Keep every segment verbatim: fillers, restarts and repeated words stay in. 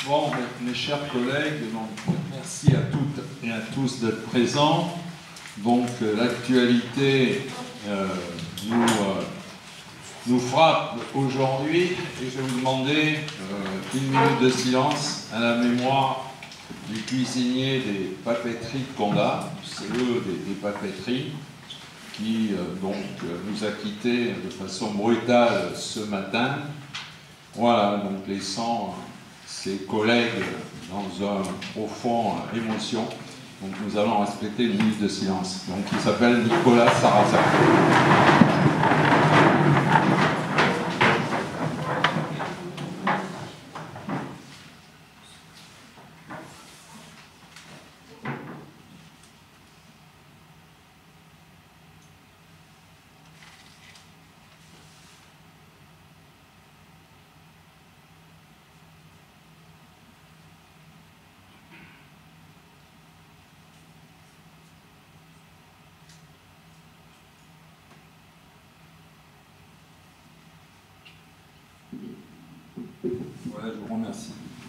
Bon, mes, mes chers collègues, donc, merci à toutes et à tous d'être présents. Donc, euh, l'actualité euh, nous, euh, nous frappe aujourd'hui et je vais vous demander euh, une minute de silence à la mémoire du cuisinier des papeteries de Condat, c'est eux des, des papeteries, qui euh, donc euh, nous a quittés de façon brutale ce matin. Voilà, donc laissant ses collègues dans une profonde émotion. Donc nous allons respecter une minute de silence. Donc il s'appelle Nicolas Sarrazin. Voilà, je vous remercie.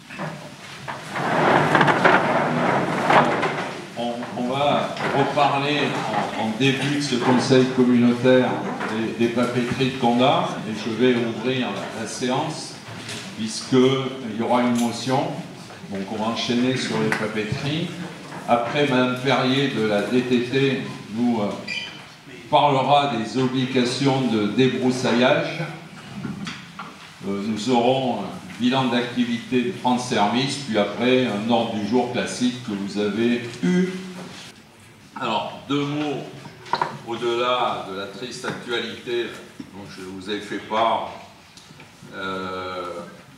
On, on va reparler en, en début de ce conseil communautaire des, des papeteries de Condat et je vais ouvrir la, la séance puisqu'il y aura une motion. Donc on va enchaîner sur les papeteries. Après, Madame Perrier de la D T T nous euh, parlera des obligations de débroussaillage. Euh, nous aurons un bilan d'activité de France Service, puis après un ordre du jour classique que vous avez eu. Alors, deux mots au-delà de la triste actualité dont je vous ai fait part. Euh,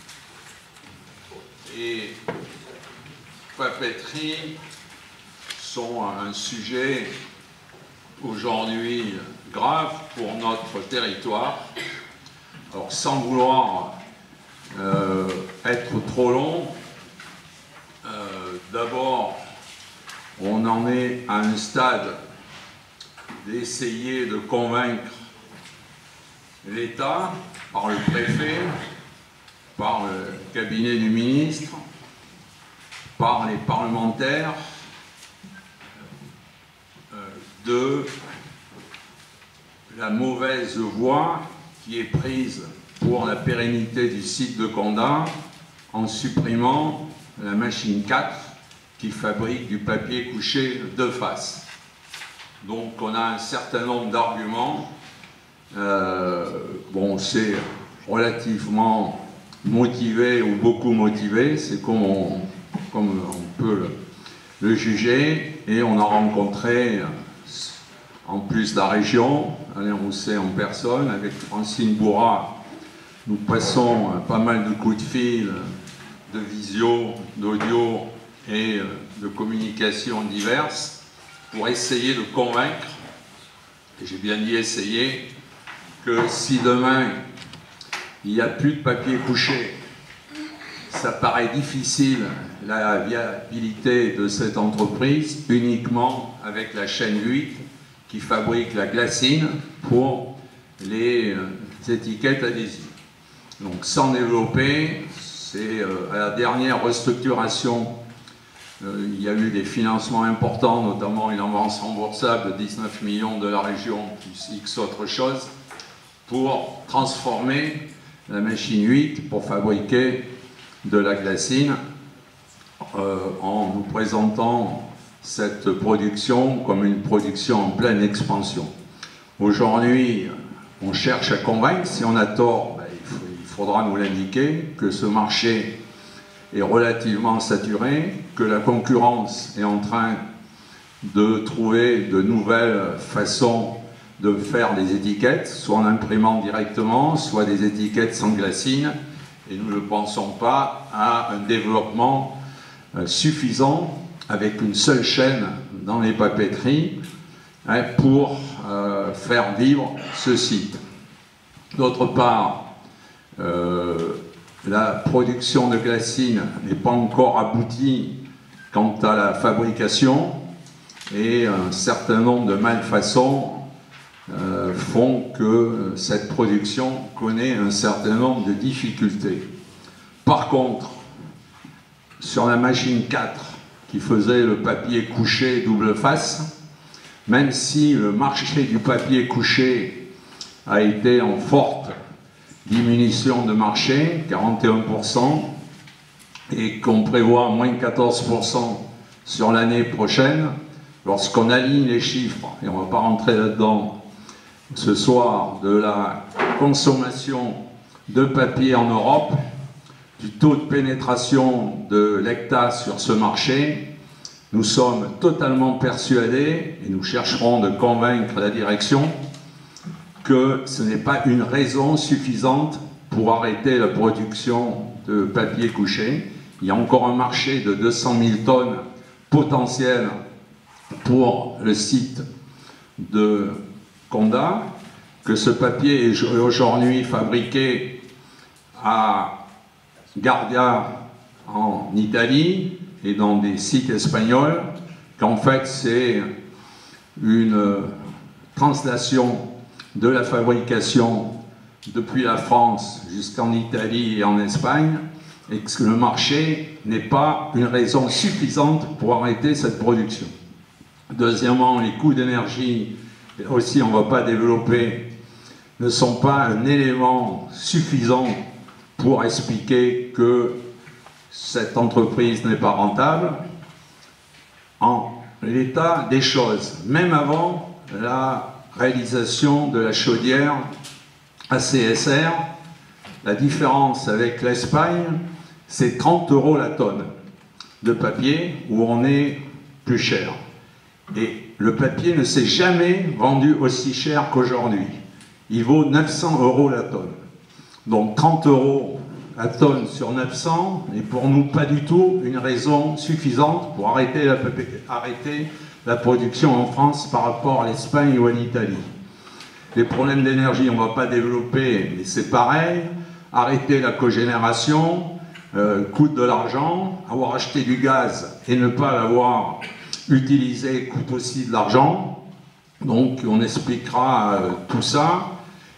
et papeterie sont un sujet aujourd'hui grave pour notre territoire. Alors, sans vouloir euh, être trop long, euh, d'abord, on en est à un stade d'essayer de convaincre l'État, par le préfet, par le cabinet du ministre, par les parlementaires, euh, de la mauvaise voie qui est prise pour la pérennité du site de Condat en supprimant la machine quatre qui fabrique du papier couché de face. Donc on a un certain nombre d'arguments. Euh, bon, c'est relativement motivé ou beaucoup motivé, c'est comme on, comme on peut le, le juger, et on a rencontré en plus de la région, Alain Rousset en personne, avec Francine Bourrat, nous passons pas mal de coups de fil, de visio, d'audio et de communications diverses pour essayer de convaincre, et j'ai bien dit essayer, que si demain il n'y a plus de papier couché, ça paraît difficile la viabilité de cette entreprise uniquement avec la chaîne huit qui fabrique la glacine pour les euh, étiquettes adhésives. Donc sans développer, c'est euh, à la dernière restructuration, euh, il y a eu des financements importants, notamment une avance remboursable de dix-neuf millions de la région, plus X autre chose, pour transformer la machine huit pour fabriquer de la glacine euh, en nous présentant cette production comme une production en pleine expansion. Aujourd'hui, on cherche à convaincre, si on a tort, ben, il, faut, il faudra nous l'indiquer, que ce marché est relativement saturé, que la concurrence est en train de trouver de nouvelles façons de faire des étiquettes, soit en imprimant directement, soit des étiquettes sans glacine, et nous ne pensons pas à un développement euh, suffisant avec une seule chaîne dans les papeteries hein, pour euh, faire vivre ce site. D'autre part, euh, la production de glacine n'est pas encore aboutie quant à la fabrication et un certain nombre de malfaçons euh, font que cette production connaît un certain nombre de difficultés. Par contre, sur la machine quatre qui faisait le papier couché double face, même si le marché du papier couché a été en forte diminution de marché, quarante et un pour cent, et qu'on prévoit moins quatorze pour cent sur l'année prochaine, lorsqu'on aligne les chiffres, et on ne va pas rentrer là-dedans ce soir, de la consommation de papier en Europe, du taux de pénétration de l'hectare sur ce marché, nous sommes totalement persuadés, et nous chercherons de convaincre la direction, que ce n'est pas une raison suffisante pour arrêter la production de papier couché. Il y a encore un marché de deux cent mille tonnes potentielles pour le site de Condat, que ce papier est aujourd'hui fabriqué à Gardia en Italie et dans des sites espagnols, qu'en fait c'est une translation de la fabrication depuis la France jusqu'en Italie et en Espagne, et que le marché n'est pas une raison suffisante pour arrêter cette production. Deuxièmement, les coûts d'énergie, aussi on ne va pas développer, ne sont pas un élément suffisant pour expliquer que cette entreprise n'est pas rentable. En l'état des choses, même avant la réalisation de la chaudière A C S R, la différence avec l'Espagne, c'est trente euros la tonne de papier, où on est plus cher. Et le papier ne s'est jamais vendu aussi cher qu'aujourd'hui. Il vaut neuf cents euros la tonne. Donc trente euros la tonne sur neuf cents n'est pour nous pas du tout une raison suffisante pour arrêter la, arrêter la production en France par rapport à l'Espagne ou à l'Italie. Les problèmes d'énergie, on ne va pas développer, mais c'est pareil. Arrêter la cogénération euh, coûte de l'argent. Avoir acheté du gaz et ne pas l'avoir utilisé coûte aussi de l'argent. Donc on expliquera euh, tout ça.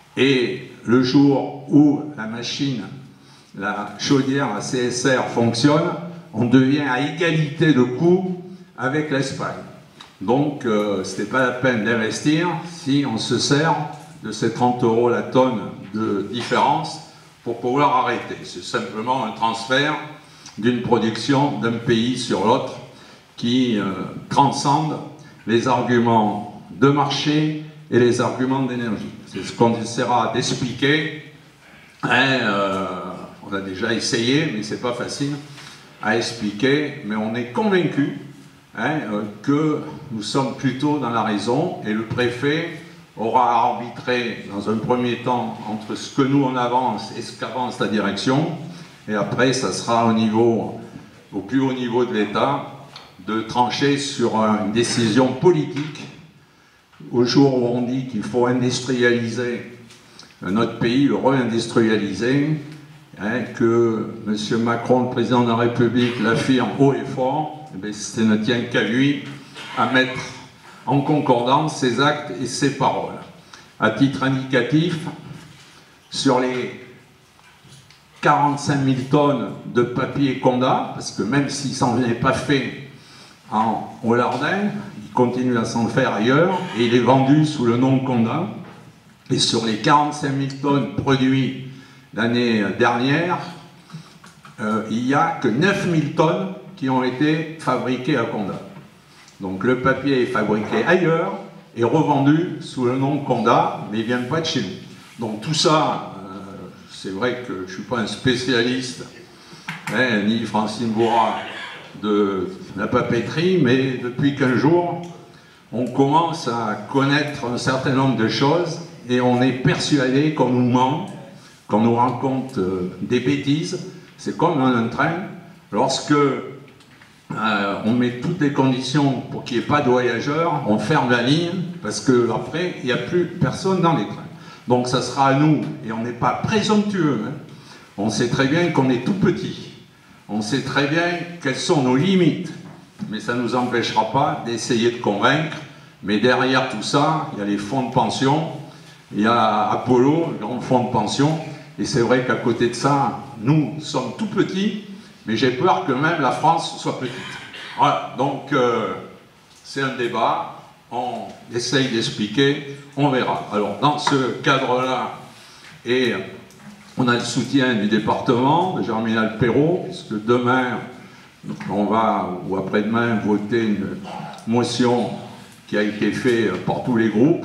Et le jour où la machine, la chaudière à C S R fonctionne, on devient à égalité de coût avec l'Espagne. Donc euh, ce n'est pas la peine d'investir si on se sert de ces trente euros la tonne de différence pour pouvoir arrêter. C'est simplement un transfert d'une production d'un pays sur l'autre qui euh, transcende les arguments de marché et les arguments d'énergie. C'est ce qu'on essaiera d'expliquer. Hein, euh, on a déjà essayé, mais c'est pas facile à expliquer, mais on est convaincu hein, euh, que nous sommes plutôt dans la raison, et le préfet aura à arbitrer dans un premier temps entre ce que nous on avance et ce qu'avance la direction, et après ça sera au niveau, au plus haut niveau de l'État, de trancher sur une décision politique au jour où on dit qu'il faut industrialiser notre pays, le réindustrialiser, hein, que M. Macron, le président de la République, l'affirme haut et fort, eh ça ne tient qu'à lui à mettre en concordance ses actes et ses paroles. À titre indicatif, sur les quarante-cinq mille tonnes de papier Condat, parce que même s'il s'en est pas fait en Hollardais, il continue à s'en faire ailleurs, et il est vendu sous le nom Condat. Et sur les quarante-cinq mille tonnes produites l'année dernière, euh, il n'y a que neuf mille tonnes qui ont été fabriquées à Condat. Donc le papier est fabriqué ailleurs et revendu sous le nom Condat, mais il ne vient pas de chez nous. Donc tout ça, euh, c'est vrai que je ne suis pas un spécialiste, hein, ni Francine Bourrat, de la papeterie, mais depuis quinze jours, on commence à connaître un certain nombre de choses et on est persuadé qu'on nous ment, qu'on nous raconte euh, des bêtises. C'est comme dans un train, lorsque euh, on met toutes les conditions pour qu'il n'y ait pas de voyageurs, on ferme la ligne, parce qu'après, il n'y a plus personne dans les trains. Donc ça sera à nous, et on n'est pas présomptueux, hein. On sait très bien qu'on est tout petit, on sait très bien quelles sont nos limites, mais ça ne nous empêchera pas d'essayer de convaincre. Mais derrière tout ça, il y a les fonds de pension, il y a Apollo, le grand fonds de pension, et c'est vrai qu'à côté de ça, nous sommes tout petits, mais j'ai peur que même la France soit petite. Voilà, donc euh, c'est un débat, on essaye d'expliquer, on verra. Alors dans ce cadre-là, et on a le soutien du département, de Germinal Perrault, puisque demain, on va, ou après-demain, voter une motion qui a été faite par tous les groupes.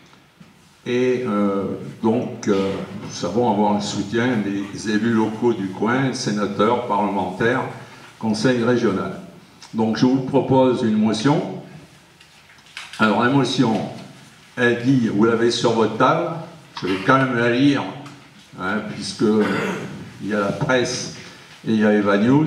Et euh, donc, euh, nous savons avoir le soutien des élus locaux du coin, sénateurs, parlementaires, conseil régional. Donc, je vous propose une motion. Alors, la motion, elle dit, vous l'avez sur votre table, je vais quand même la lire, hein, puisqu'il y a la presse et il y a Eva News.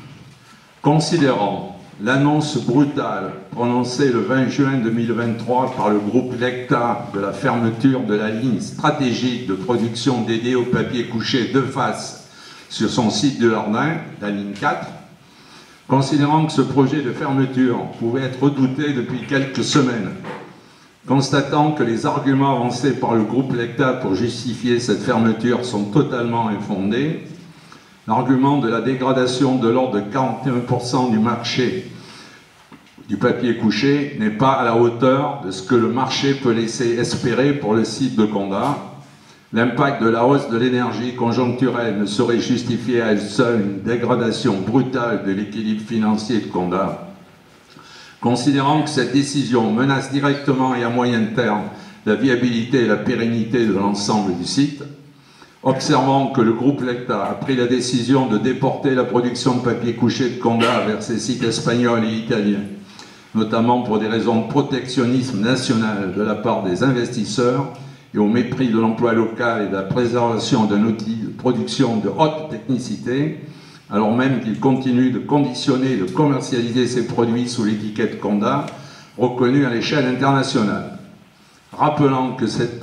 Considérant l'annonce brutale prononcée le vingt juin deux mille vingt-trois par le groupe Lecta de la fermeture de la ligne stratégique de production dédiée au papier couché de face sur son site de Lardin, la ligne quatre, considérant que ce projet de fermeture pouvait être redouté depuis quelques semaines, constatant que les arguments avancés par le groupe Lecta pour justifier cette fermeture sont totalement infondés, l'argument de la dégradation de l'ordre de quarante et un pour cent du marché du papier couché n'est pas à la hauteur de ce que le marché peut laisser espérer pour le site de Condat. L'impact de la hausse de l'énergie conjoncturelle ne saurait justifier à elle seule une dégradation brutale de l'équilibre financier de Condat. Considérant que cette décision menace directement et à moyen terme la viabilité et la pérennité de l'ensemble du site, observant que le groupe Lecta a pris la décision de déporter la production de papier couché de Condat vers ses sites espagnols et italiens, notamment pour des raisons de protectionnisme national de la part des investisseurs et au mépris de l'emploi local et de la préservation d'un outil de production de haute technicité, alors même qu'il continue de conditionner et de commercialiser ses produits sous l'étiquette Condat, reconnue à l'échelle internationale. Rappelant que cette,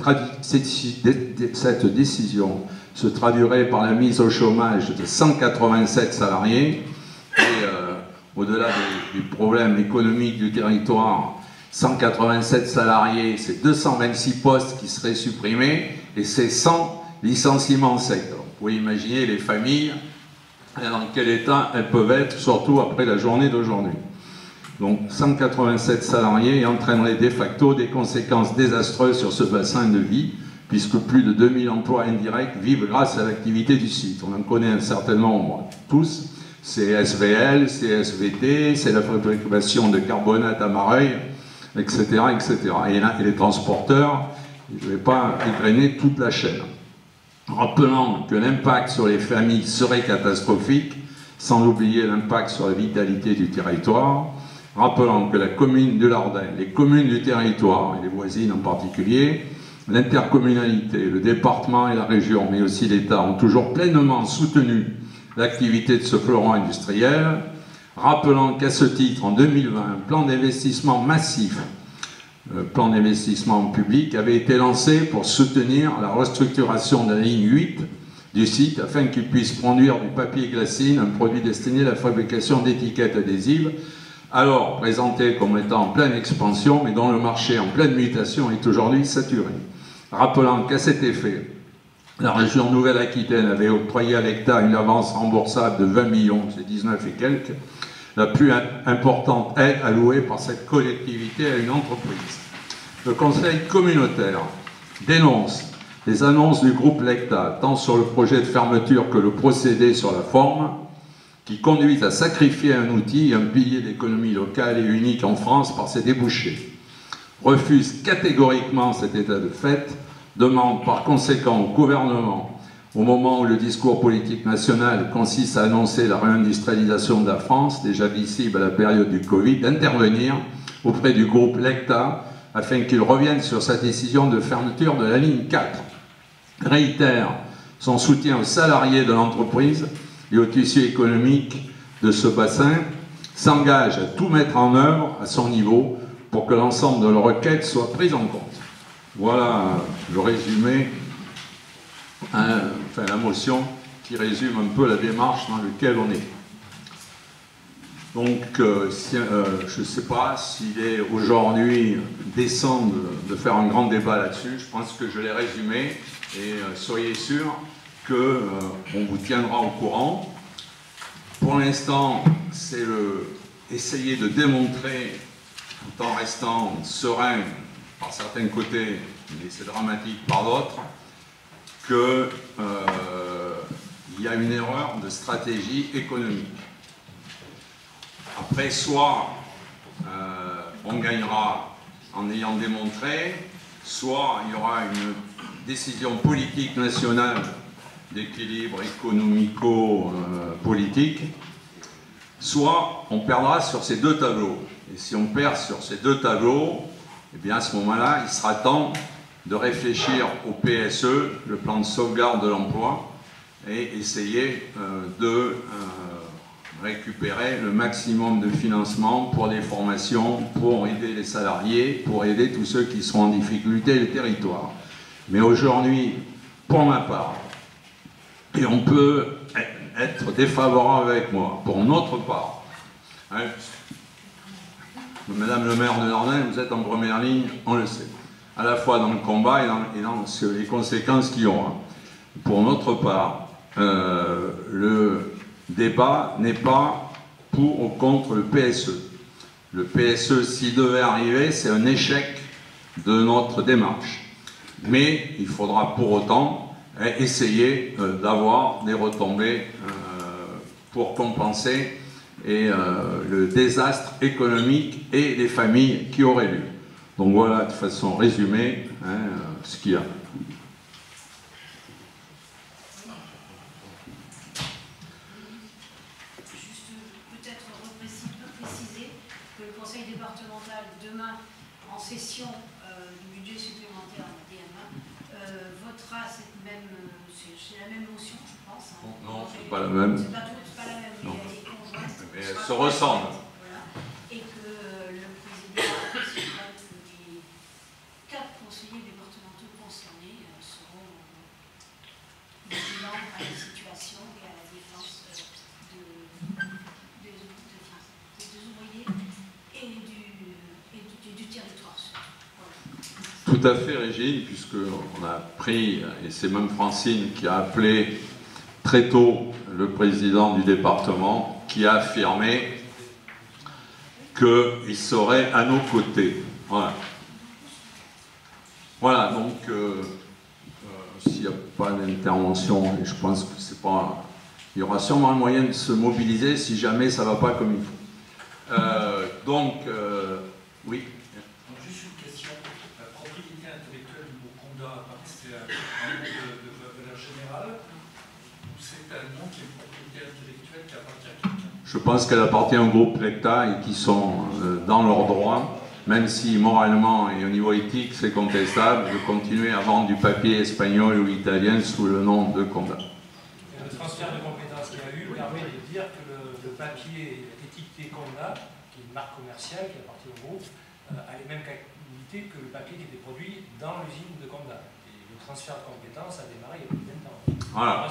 cette décision se traduirait par la mise au chômage de cent quatre-vingt-sept salariés, et euh, au-delà du problème économique du territoire, cent quatre-vingt-sept salariés, c'est deux cent vingt-six postes qui seraient supprimés, et c'est cent licenciements secs. Alors, vous pouvez imaginer les familles, dans quel état elles peuvent être, surtout après la journée d'aujourd'hui. Donc cent quatre-vingt-sept salariés entraîneraient de facto des conséquences désastreuses sur ce bassin de vie, puisque plus de deux mille emplois indirects vivent grâce à l'activité du site. On en connaît un certain nombre, tous. C'est S V L, c'est S V T, c'est la fabrication de carbonate à Mareuil, et cetera, et cetera. Et les transporteurs, je ne vais pas égrener toute la chaîne. Rappelant que l'impact sur les familles serait catastrophique, sans oublier l'impact sur la vitalité du territoire, rappelant que la commune de Lardin, les communes du territoire, et les voisines en particulier, l'intercommunalité, le département et la région, mais aussi l'État, ont toujours pleinement soutenu l'activité de ce fleuron industriel, rappelant qu'à ce titre, en deux mille vingt, un plan d'investissement massif, le plan d'investissement public, avait été lancé pour soutenir la restructuration de la ligne huit du site, afin qu'il puisse produire du papier glacine, un produit destiné à la fabrication d'étiquettes adhésives, alors présenté comme étant en pleine expansion, mais dont le marché en pleine mutation est aujourd'hui saturé. Rappelant qu'à cet effet, la région Nouvelle-Aquitaine avait octroyé à l'État une avance remboursable de vingt millions, c'est dix-neuf et quelques, la plus importante aide allouée par cette collectivité à une entreprise. Le Conseil communautaire dénonce les annonces du groupe Lecta, tant sur le projet de fermeture que le procédé sur la forme, qui conduisent à sacrifier un outil, un pilier d'économie locale et unique en France par ses débouchés. Refuse catégoriquement cet état de fait, demande par conséquent au gouvernement, au moment où le discours politique national consiste à annoncer la réindustrialisation de la France, déjà visible à la période du Covid, d'intervenir auprès du groupe Lecta afin qu'il revienne sur sa décision de fermeture de la ligne quatre. Réitère son soutien aux salariés de l'entreprise et au tissu économique de ce bassin, s'engage à tout mettre en œuvre à son niveau pour que l'ensemble de leurs requêtes soit prise en compte. Voilà le résumé, hein, enfin la motion qui résume un peu la démarche dans laquelle on est. Donc, euh, si, euh, je ne sais pas s'il est aujourd'hui décent de, de faire un grand débat là-dessus. Je pense que je l'ai résumé et euh, soyez sûrs qu'on euh, vous tiendra au courant. pour l'instant, c'est le essayer de démontrer, tout en restant serein par certains côtés, mais c'est dramatique par d'autres, qu'il euh, y a une erreur de stratégie économique. Après, soit euh, on gagnera en ayant démontré, soit il y aura une décision politique nationale d'équilibre économico-politique, soit on perdra sur ces deux tableaux. Et si on perd sur ces deux tableaux, eh bien à ce moment-là, il sera temps de réfléchir au P S E, le plan de sauvegarde de l'emploi, et essayer euh, de euh, récupérer le maximum de financement pour des formations, pour aider les salariés, pour aider tous ceux qui sont en difficulté, les territoires. Mais aujourd'hui, pour ma part, et on peut être défavorable avec moi, pour notre part, hein, Madame le maire de Nordin, vous êtes en première ligne, on le sait, à la fois dans le combat et dans, et dans les conséquences qu'il y aura. Pour notre part, euh, le débat n'est pas pour ou contre le P S E. Le P S E, s'il devait arriver, c'est un échec de notre démarche. Mais il faudra pour autant essayer euh, d'avoir des retombées euh, pour compenser et, euh, le désastre économique et des familles qui auraient lieu. Donc voilà, de façon résumée, hein, euh, ce qu'il y a. Juste peut-être préciser que le conseil départemental, demain, en session euh, du budget supplémentaire D M A, euh, votera cette même, c'est la même motion, je pense. Hein. Non, c'est pas la même. C'est pas, pas la même, mais elle est conjointe. Mais elle se ressemble. Voilà. Et que le président considère que les quatre conseillers départementaux concernés euh, seront euh, vigilants à la situation et à la défense euh, de, de, de, de, des ouvriers et du, et du, du territoire. Voilà. Tout à fait, Régine, puisqu'on a pris, et c'est même Francine qui a appelé très tôt le président du département, qui a affirmé qu'il serait à nos côtés. Voilà. Voilà, donc, euh, euh, s'il n'y a pas d'intervention, et je pense que c'est pas... Il y aura sûrement un moyen de se mobiliser si jamais ça ne va pas comme il faut. Euh, donc, euh, oui. Juste une question. La propriété intellectuelle du mot Condat, c'est un nom de, de, de valeur générale ou c'est un nom qui est une propriété intellectuelle qui appartient à quelqu'un? Je pense qu'elle appartient au groupe Lecta et qui sont euh, dans leurs droits, même si moralement et au niveau éthique c'est contestable, de continuer à vendre du papier espagnol ou italien sous le nom de Condat. Le transfert de compétences qu'il y a eu permet de dire que le, le papier étiqueté Condat, qui est une marque commerciale qui appartient au groupe, euh, a les mêmes qualités que le papier qui était produit dans l'usine de Condat. Et le transfert de compétences a démarré il y a plus de vingt ans. Voilà.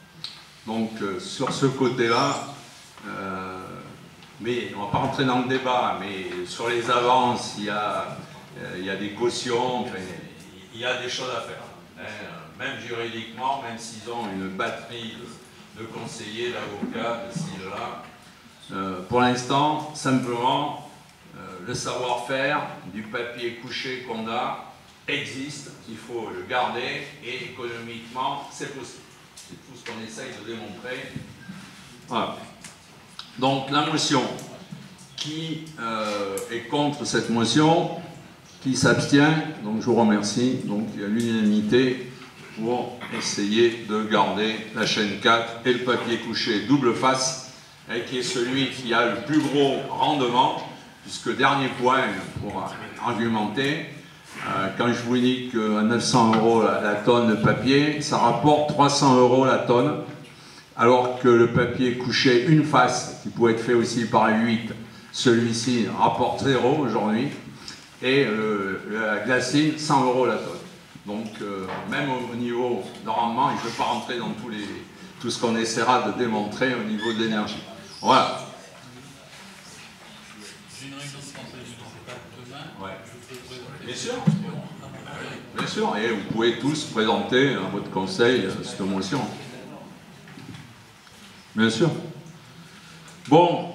Donc euh, sur ce côté-là, euh, mais on ne va pas rentrer dans le débat, mais sur les avances, il y a, euh, il y a des cautions, enfin, il y a des choses à faire. Hein, même juridiquement, même s'ils ont une batterie de, de conseillers, d'avocats, de ci, de là. Euh, pour l'instant, simplement, euh, le savoir-faire du papier couché qu'on a existe, il faut le garder et économiquement, c'est possible. C'est tout ce qu'on essaye de démontrer. Voilà. Donc la motion, qui euh, est contre cette motion, qui s'abstient, donc je vous remercie. Donc il y a l'unanimité pour essayer de garder la chaîne quatre et le papier couché double face, et qui est celui qui a le plus gros rendement, puisque dernier point pour argumenter, euh, quand je vous dis qu'à neuf cents euros la, la tonne de papier, ça rapporte trois cents euros la tonne, alors que le papier couché une face, qui pouvait être fait aussi par huit, celui-ci rapporte zéro aujourd'hui, et euh, la glacine, cent euros la tonne. Donc, euh, même au, au niveau de rendement, et je ne vais pas rentrer dans tous les, tout ce qu'on essaiera de démontrer au niveau de l'énergie. Voilà. Ouais. Bien sûr. Bien sûr, et vous pouvez tous présenter à votre conseil cette motion. Bien sûr. Bon,